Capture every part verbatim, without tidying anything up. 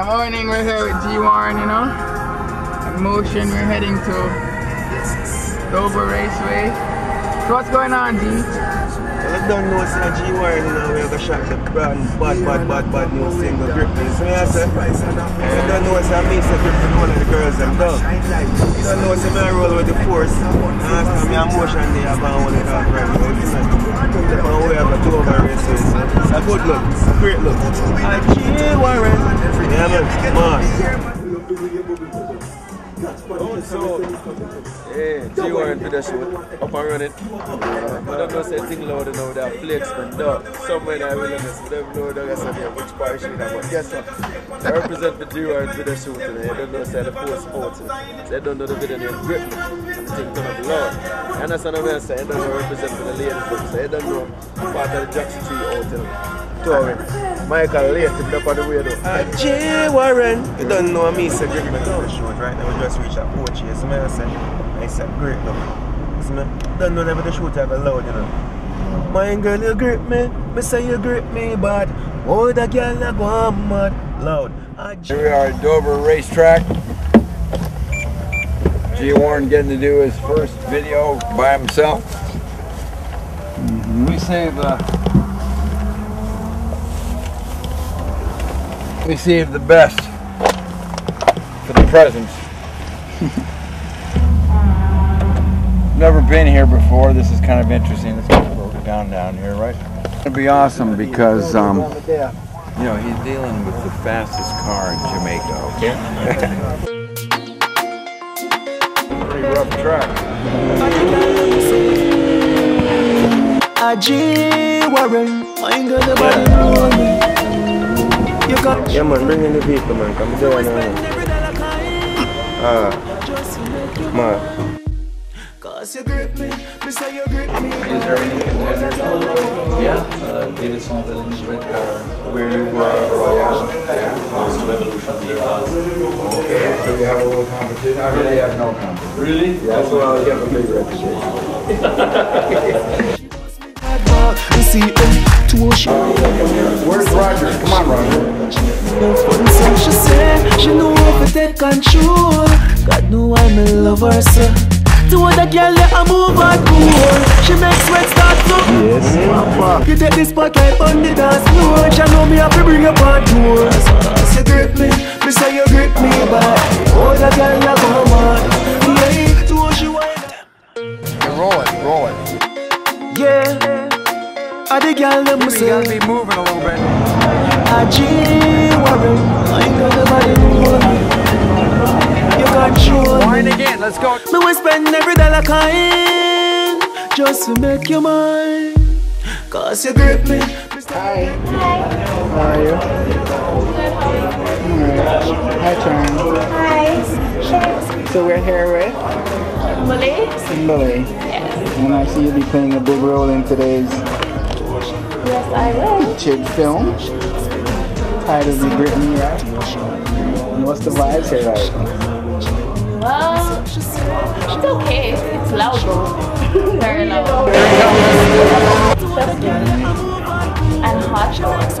Yeah, morning, we're here with G-Warren, you know. In motion, we're heading to Dover Raceway. So what's going on, G? I don't know what's a G-Warren, you know, we have a shot the brand bad, bad, bad, bad new single grip. So I say, I don't know what's a mix of grip with one of the girls I'm done. You don't know what's a man roll with the force. And after me a motion there about one of the brand new single. And we have a Dover Raceway. So a good look, a great look. A G-Warren. Yeah man, man. Oh, so, hey, G-Warren for the shoot, up and running. I don't know say thing loud enough, that flex and dog. Somewhere in the wilderness, we don't know that I said which part shoot that, but guess what? I represent the G-Warren for the shoot today. I don't know say the four sports. So I don't know the video name grip. And the thing turn up loud. And that's what I'm saying, I don't know represent for the ladies, so I don't know part of the Jackson Tree Hotel. Touring. Michael late him up on the way though. Uh, G-Warren. You don't know me, say grip me down. Shoot right now, we just reach a porch here. So I say, I said great look. So I don't know never the shoot have a loud, you know. My girl, you grip me. Me say you grip me, but oh, the girl I go on mad loud. Uh, Here we are at Dover Racetrack. G-Warren getting to do his first video by himself. Mm-hmm. We save uh, we save the best for the presents. Never been here before. This is kind of interesting. Let's go down down here, right? It'll be awesome because um, you know he's dealing with the fastest car in Jamaica. Okay. Pretty rough track. A G-Warren, I got the body on me. You got yeah man, bring in the vehicle man, come down now. Ah, man. Cause you grip me, me say you grip me. Is there any contenders? Yeah, uh, David Swanville's red car. Where you were Royale? Yeah, also Revolution vehicles. Okay, so you have a little competition. I really have no competition. Really? Yeah, that's what I'll get my big reputation. Where's Roger? Come on, Roger. She said she know if I take control. God know I'm in love her, sir. To the girl let her move and cool. She makes sweat start to. Yes, Papa. You take the spotlight on the dance floor. She know me have to bring up on tour. So you grip me, me say you grip me back. Oh, the girl la go mad. Yeah, to what she want. Roll it, roll it. Yeah. I the girl them say. You gotta be moving a little bit. A G-Warren, I got the body moving. You control. Wine again, let's go. Me will spend every dollar kind just to make you mine. Cause you grip me. Hi. How are you? Alright. Hi, Tran. Hi. So we're here with Kimberly? Kimberly. Yes. And I see you'll be playing a big role in today's Yes, I will. Chip film. Titled You Grip Me, right? And what's the vibes here like? Well, it's okay. It's loud though. Very loud. Just good. And hot.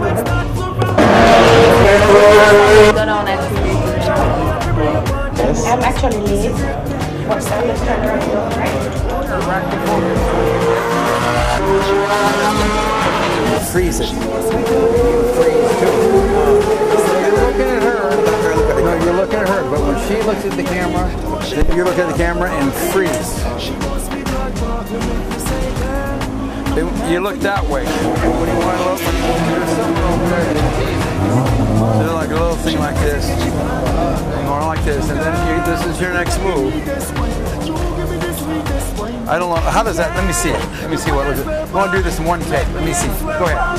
Go down at two days. Yes. I'm actually late. What's that? Let's turn around, right? Freeze it. Freeze too. You're looking at her. No, you're looking at her, but when she looks at the camera, then you look at the camera and freeze. You look that way. When you want to look, there's something over there. Do like a little thing like this, or like this, and then you, this is your next move. I don't know. How does that? Let me see it. Let me see what was it. I want to do this in one take. Let me see. Go ahead.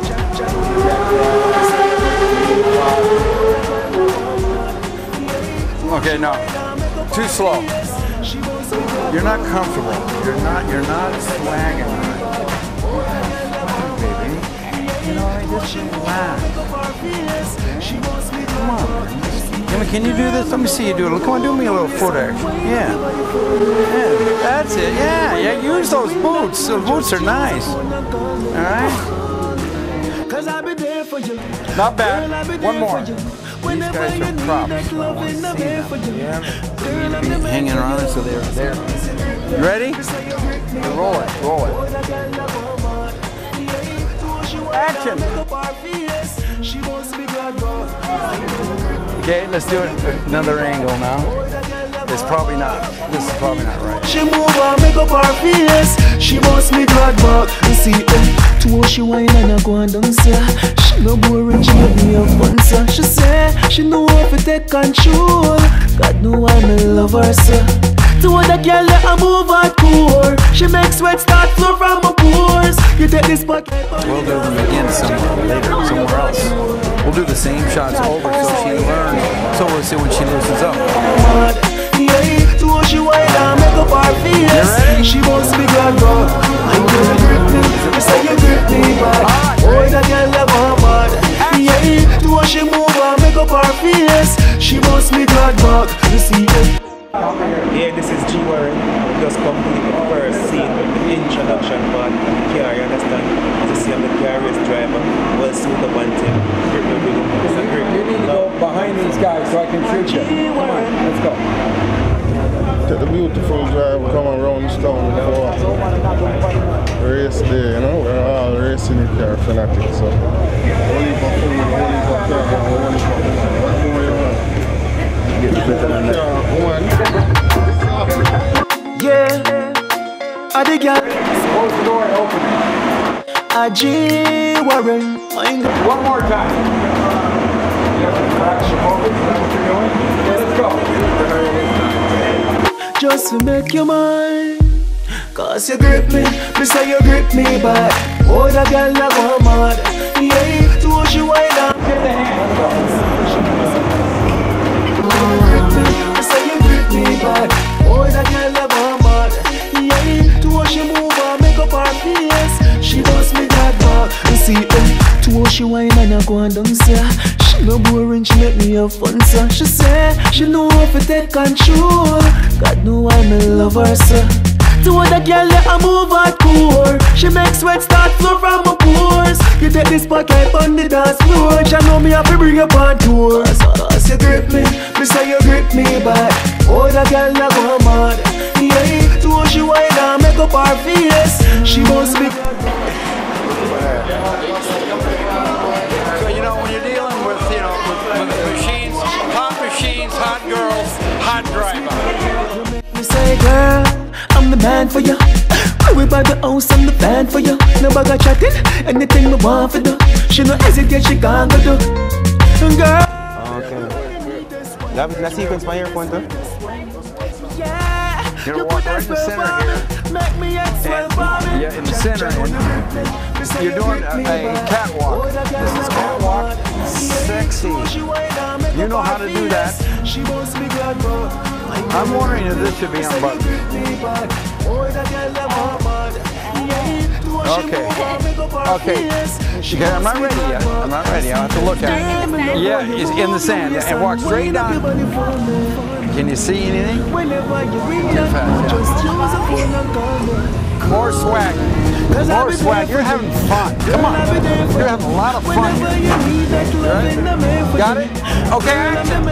Okay, no. Too slow. You're not comfortable. You're not. You're not swagging. Baby. You know, I just relax. Come on. Can you do this? Let me see you do it. Come on, do me a little foot action. Yeah. Yeah. That's it. Yeah. Yeah. Use those boots. Those boots are nice. All right. Not bad. One more. These guys are props. I want to see them. Yeah. Be hanging around it so they're there. You ready? Roll it, roll it. Action! Okay, let's do it another angle now. It's probably not, this is probably not right. She move and make up her face. She must be glad back. You see them two she whine and I go and dance. She no boring, she make me a fun. So she say she know how to take control. God know I'm in love her, sir. To other girl let her move her core. She makes sweat start flow from her pores. You take this spot. We'll do them again somewhere later, somewhere else. We'll do the same shots over so she learns. So we'll see when she loosens up. Yeah, to she whine and make up her face. She must be glad back. I know you grip me, you say you grip me back. Oh, that girl never mad. Yeah, to she move and make up her face. She must be glad back. You see it. Yeah, this is G-Warren. Just complete the first scene with the introduction part of the car, you understand? As you see, I'm the car race driver, well suited up on him. You need to go behind these guys so I can treat you. Come on, let's go. Take the beautiful drive, come around this town before race day, you know? We're all racing in car fanatics, so. Only for food, only for car, only for food. Get better than that. Yeah, I dig ya. Close the door and open it. A G-Warren. One more time. You have to crack some open. Is that what you're doing? Yeah, let's go. Just to make you mine. Cause you grip me, me say you grip me back. Oh, that girl like one mad. Yeah, to she whine up. Get the hand. I say you grip me back. Oh, that girl like one mad. Yeah, to she move and make up her face. She must be that back. You see them, to she whine and I go and dance. She no boring, she make me have fun. So she say she know how to take control. God know I'm in love her, sir. To other girl let her move her core. She makes sweat start flow from her pores. You take this spotlight on the dance floor. She know me have to bring up on tour. Cause you grip me, me say you grip me back. Oh, that girl a go mad. Yeah, to she whine and make up her face. She must be. So you know when you're dealing with, you know, with, with machines, hot machines, hot girls, hot driver. Me say girl, I'm the man for you. We buy the house, I'm the fan for you. No bugger chatting, anything we want for do. She no hesitate, she can't go do. Girl. Okay. That was that sequence by your pointer. Yeah, You're gonna walk right in the center here. Make me And, yeah, in the center. And you're doing a, a catwalk. This is catwalk. Sexy. You know how to do that. I'm wondering if this should be unbuttoned. Okay. Okay. Okay, I'm not ready yet. I'm not ready. I'll have to look at it. Yeah, it's in the sand. And walk straight down. Can you see anything? Too fast, yeah. More swag. More swag. You're having fun. Come on. You're having a lot of fun here. Right? Got it? Okay, action.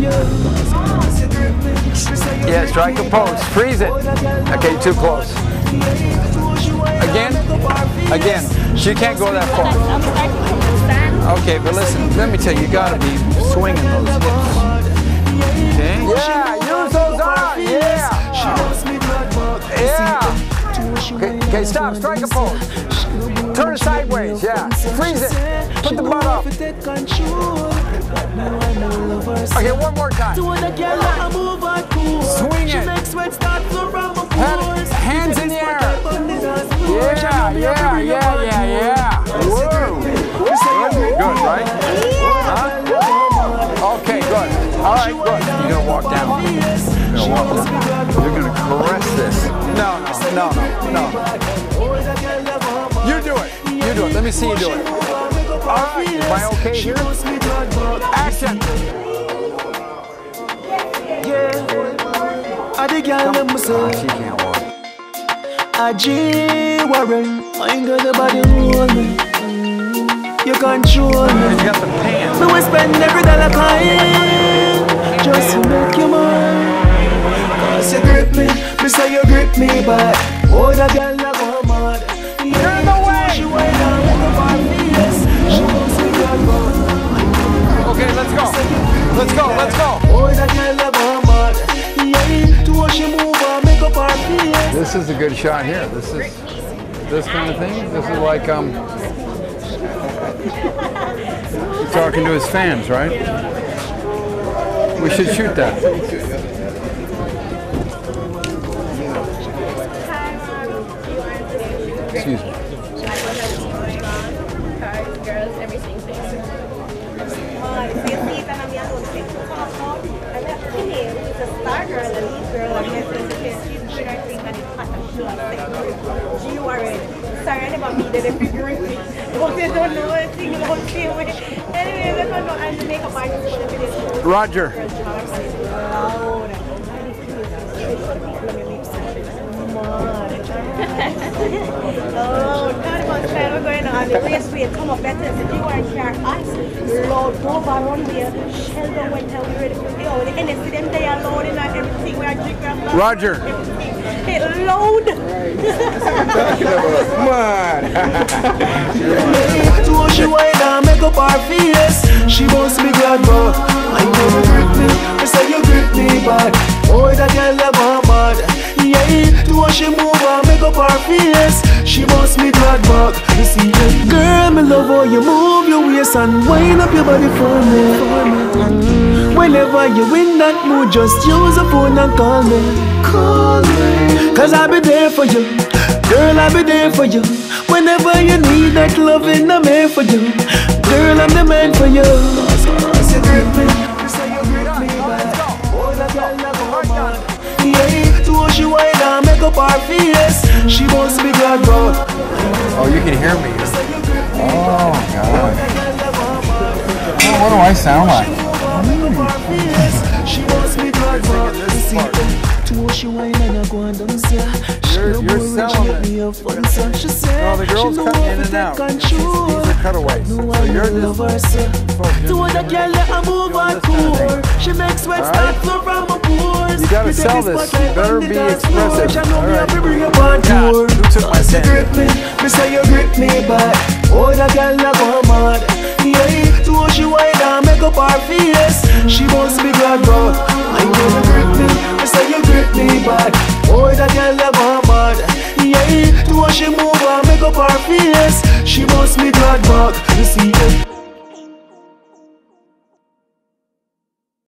Yeah, strike a pose. Freeze it. Okay, too close. Again? Again. She can't go that far. Okay, but listen, let me tell you, you gotta be swinging those hips. Okay? Yeah, use those arms. Yeah. Yeah. Okay, okay, stop. Strike a pose. Turn sideways. Yeah. Freeze it. Put the butt up. Okay, one more time. Swing it. Hands in the air. Yeah, yeah, yeah, yeah, yeah. Whoa. Good, good, right? Huh? Okay, good. All right, good. You're gonna walk down. You're gonna walk down. You're gonna caress this. No, no, no, no. You do it. You do it. Let me see you do it. All right. Am I okay here? Action. I dig y'all let me say. She can't walk. A G-Warren, I ain't got nobody hold me. you control me. You got the pants. Me will spend every dollar kind just to make you mine. Cause you grip me, me say you grip me back. Oh, that girl like one mad. You're in the way. She went down with the face. She wants me to go. Okay, let's go. Let's go, let's go. Oh, that girl like one mad. Yeah, to watch you move and make up our face. This is a good shot here. This is this kind of thing. This is like um he's talking to his fans, right? We should shoot that. Excuse me. Girls, everything. G-Warren. Sorry, I never meet them every briefly. But they don't know anything about me. Anyway, they don't know I'm the makeup artist for the video. Roger. Oh, God, about time we're going on the raceway. Come up, better than the G-Warren car. Ice, load, over, run there. Sheldon went out, we ready for the oh, the N S C, them they are loading and everything. We are drinking. Roger. Hey, load. Come on. To she wine and make up her face. She wants me glad, but I know you grip me. I say you grip me back. Oh, that girl like one mad. Yeah, to she move and make up her face. She wants me glad back. You see, girl, me love how you move your waist and wind up your body for me. Whenever you in that mood, just use a phone and call me. Call me. Cause I'll be there for you. Girl, I'll be there for you. Whenever you need that loving, I'm here for you. Girl, I'm the man for you. Cause you grip me, you say you grip me back. Oh, that girl, like a woman. Yeah, to she wine and make up her face. She wants me glad, bro. Oh, you can hear me. Oh, God. Oh, what do I sound like? She wants me glad, bro. To she wine and I go and dance, yeah. You're, you're selling it. She said, no, the girl's cutting in and out. These are cutaways. So you're just to the girl that I move on cool. She makes sweat start flow from my pores. You gotta sell this. You better be expressive. All right. Yeah, who took my pen? Grip me, me say you grip me back. Oh, that girl like one mad. Yeah, to she wine and make up her face. She wants me glad, bro. I know you grip me, me say you grip me back. Oh, that girl like one mad. Yeah, to she move and make up her face. She wants me glad back.